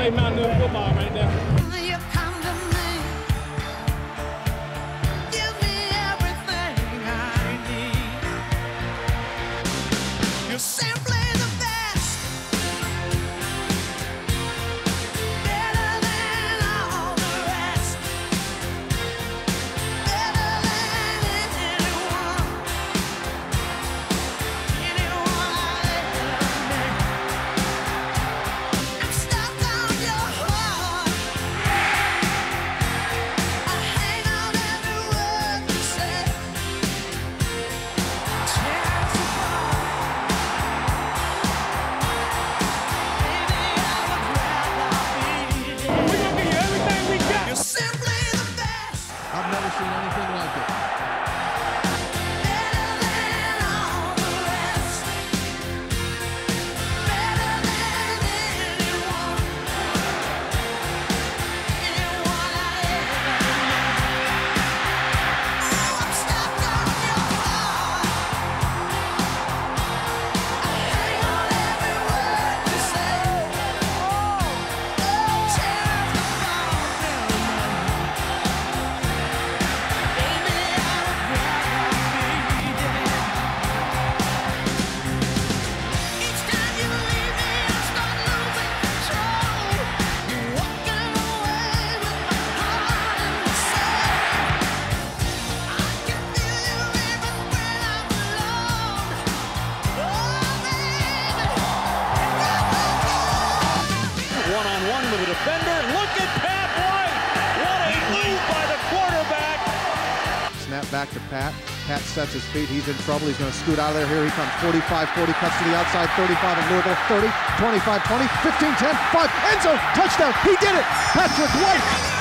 say Mount New football right there. You come to me, give me everything I need. You're simply the best, better than all the rest, better than anyone I ever met. I'm stuck on your heart. I hang on every word you say. Tears apart. Baby, I would rather be dead. We're gonna give you everything we got. You're simply the best, I've never seen anything like it. better than all the rest, better than anyone I ever met. Oh, I'm stuck on your heart. I hang on every word you say. Tears apart. Baby, I would rather be dead. Each time you leave me, I start losing control. You're walking away with my heart in the sand. I can feel you even when I'm alone. Oh, baby, One-on-one with a defender. Look at Pat White. What a move by the quarterback. Snap back to Pat. Pat sets his feet. He's in trouble. He's going to scoot out of there. Here he comes. 45, 40, cuts to the outside. 35 in Louisville. 30, 25, 20, 15, 10, 5. End zone. Touchdown. He did it. Patrick White.